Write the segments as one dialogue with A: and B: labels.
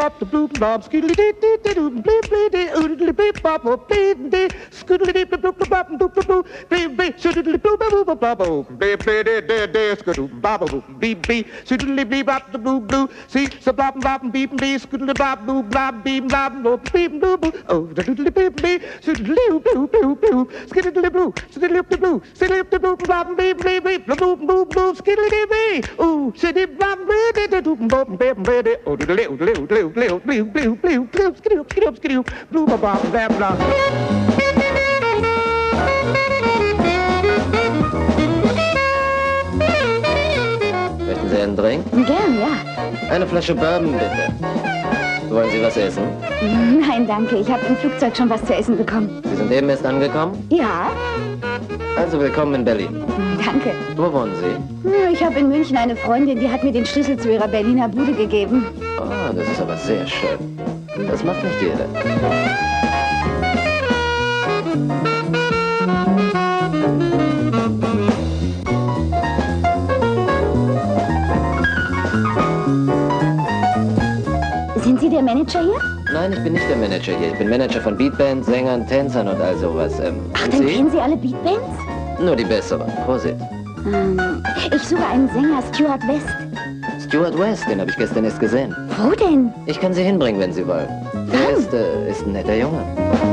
A: bop, the blue bob, skiddly dee dee dee doo, bleep bleep dee, oodly beep bop, oh bleep dee, skiddly dee bloop bloop bop, doop doop doop, bleep bleep, skiddly bloop bloop bloop bop, oh bleep bleep dee dee dee, skiddly bop, oh beep beep, skiddly beep bop, the blue blue, see, so bop bop beep beep, skiddly bop, blue blop, beep bop, oh beep blue blue, oh the doodly beep beep, skiddly blue blue blue, skiddly blue, skiddly blue, skiddly blue bop, beep beep beep, blue blue blue, skiddly dee bee, oh skiddly bop, beep dee doo, bop beep beep, oh the little blue blue blue blue blue blue blue, skiddly skiddly skiddly, blue bop bop, blah blah.
B: Möchten Sie einen Drink?
C: Gern, ja.
B: Eine Flasche Bourbon, bitte. Wollen Sie was essen?
C: Nein, danke. Ich habe im Flugzeug schon was zu essen bekommen.
B: Sie sind eben erst angekommen?
C: Ja,
B: Also willkommen in Berlin.
C: danke.
B: Wo wohnen Sie?
C: Ja, ich habe in München eine Freundin, die hat mir den Schlüssel zu ihrer Berliner Bude gegeben.
B: Oh, das ist aber sehr schön. Das macht nicht jeder.
C: Sind Sie der Manager hier?
B: Nein, ich bin nicht der Manager hier. Ich bin Manager von Beatbands, Sängern, Tänzern und all sowas.
C: Ach,
B: Und
C: dann
B: Sie?
C: kennen Sie alle Beatbands?
B: Nur die besseren. Prosit.
C: Ich suche einen Sänger, Stuart West.
B: Stuart West, den habe ich gestern erst gesehen.
C: Wo denn?
B: Ich kann Sie hinbringen, wenn Sie wollen. Der ist ein netter Junge.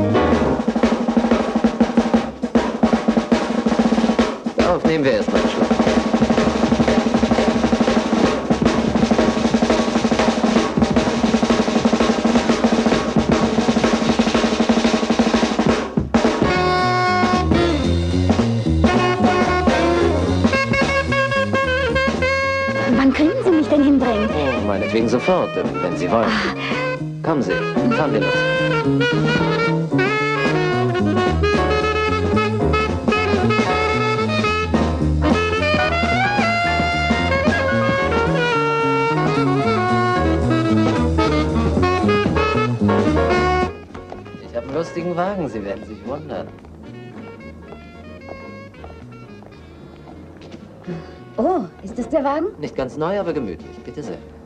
B: Darauf nehmen wir erstmal einen Schluck.
C: Wann können Sie mich denn hinbringen?
B: Oh, meinetwegen sofort, wenn Sie wollen. Kommen Sie, fahren wir los. Ich habe einen lustigen Wagen, Sie werden sich wundern.
C: Oh, ist das der Wagen?
B: Nicht ganz neu, aber gemütlich. Bitte sehr.